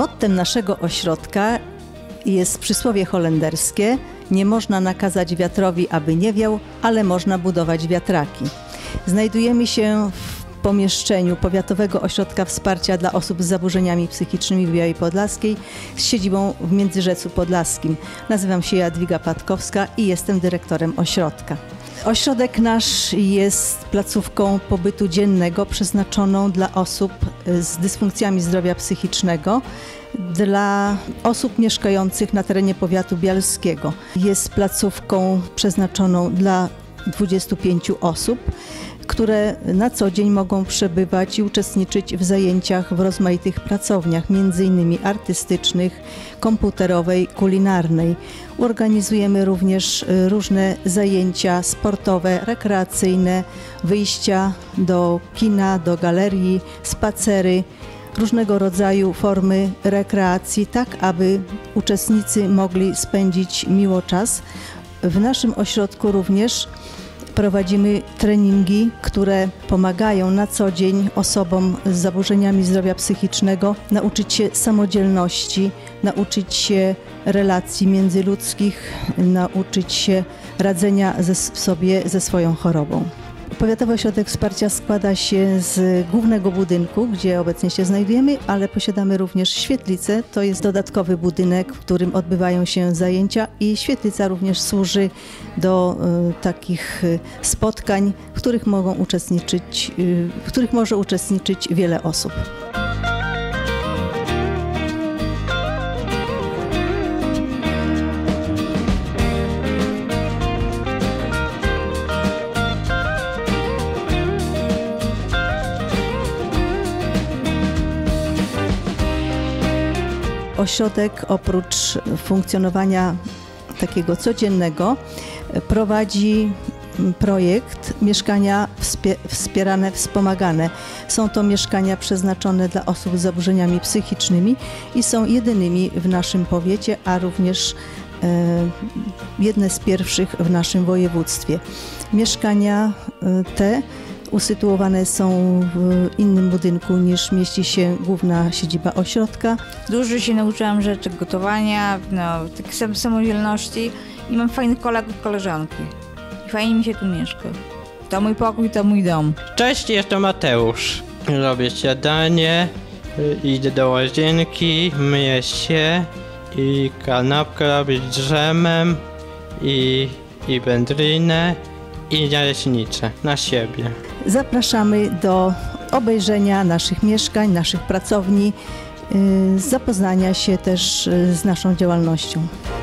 Mottem naszego ośrodka jest przysłowie holenderskie: nie można nakazać wiatrowi, aby nie wiał, ale można budować wiatraki. Znajdujemy się w pomieszczeniu Powiatowego Ośrodka Wsparcia dla Osób z Zaburzeniami Psychicznymi w Białej Podlaskiej z siedzibą w Międzyrzecu Podlaskim. Nazywam się Jadwiga Patkowska i jestem dyrektorem ośrodka. Ośrodek nasz jest placówką pobytu dziennego przeznaczoną dla osób z dysfunkcjami zdrowia psychicznego, dla osób mieszkających na terenie powiatu bialskiego. Jest placówką przeznaczoną dla 25 osób, które na co dzień mogą przebywać i uczestniczyć w zajęciach w rozmaitych pracowniach, m.in. artystycznych, komputerowej, kulinarnej. Organizujemy również różne zajęcia sportowe, rekreacyjne, wyjścia do kina, do galerii, spacery, różnego rodzaju formy rekreacji, tak aby uczestnicy mogli spędzić miło czas. W naszym ośrodku również prowadzimy treningi, które pomagają na co dzień osobom z zaburzeniami zdrowia psychicznego nauczyć się samodzielności, nauczyć się relacji międzyludzkich, nauczyć się radzenia sobie ze swoją chorobą. Powiatowy Ośrodek Wsparcia składa się z głównego budynku, gdzie obecnie się znajdujemy, ale posiadamy również świetlicę. To jest dodatkowy budynek, w którym odbywają się zajęcia i świetlica również służy do takich spotkań, w których może uczestniczyć wiele osób. Ośrodek oprócz funkcjonowania takiego codziennego prowadzi projekt Mieszkania Wspierane, Wspomagane. Są to mieszkania przeznaczone dla osób z zaburzeniami psychicznymi i są jedynymi w naszym powiecie, a również jedne z pierwszych w naszym województwie. Mieszkania te usytuowane są w innym budynku niż mieści się główna siedziba ośrodka. Dużo się nauczyłam rzeczy gotowania, tak samodzielności i mam fajnych kolegów, koleżanki. I fajnie mi się tu mieszka. To mój pokój, to mój dom. Cześć, jestem Mateusz. Robię śniadanie, idę do łazienki, myję się i kanapkę robię z drzemem i wędlinę i naleśnicze na siebie. Zapraszamy do obejrzenia naszych mieszkań, naszych pracowni, zapoznania się też z naszą działalnością.